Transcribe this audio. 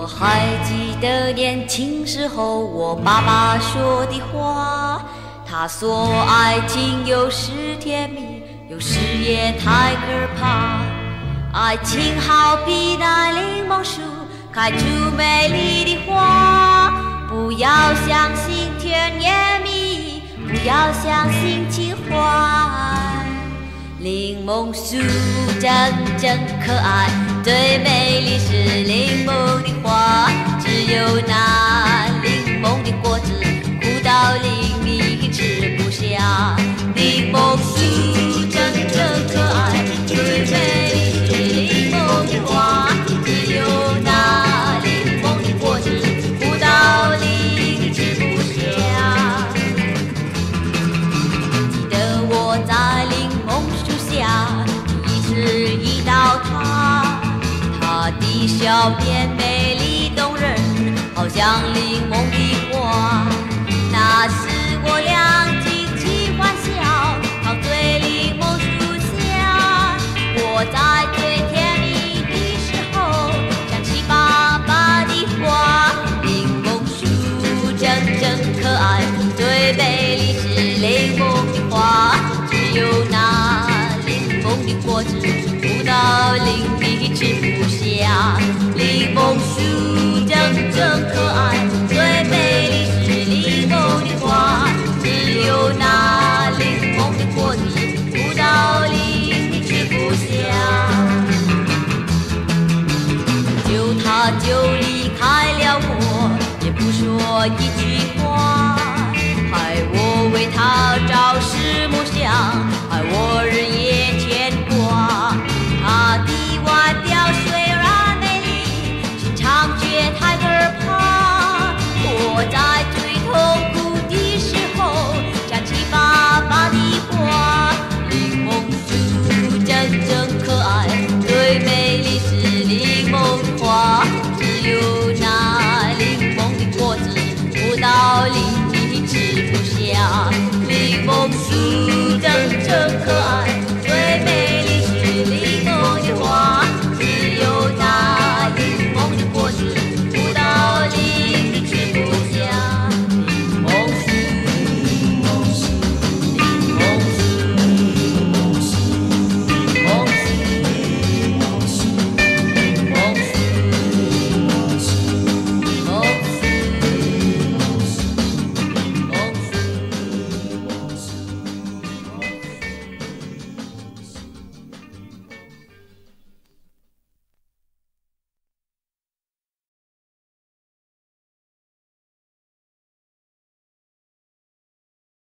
我还记得年轻时候我爸爸说的话，他说爱情有时甜蜜，有时也太可怕。爱情好比那柠檬树，开出美丽的花。不要相信甜言蜜语，不要相信情话。柠檬树真可爱，最美丽是柠檬的花。只有那柠檬的果子苦到令你吃不下。柠檬树真可爱，最美丽是柠檬的花。只有那柠檬的果子苦到令你吃不下。记得我在柠檬树下第一次遇到他，他的笑脸美丽动人，好像柠檬的花。那时我俩尽情欢笑，陶醉柠檬树下。我在最甜蜜的时候想起爸爸的话。柠檬树真可爱，最美丽是柠檬的花。只有那柠檬的果子苦到令你吃不下。柠檬树真可爱，最美丽是柠檬的花。只有那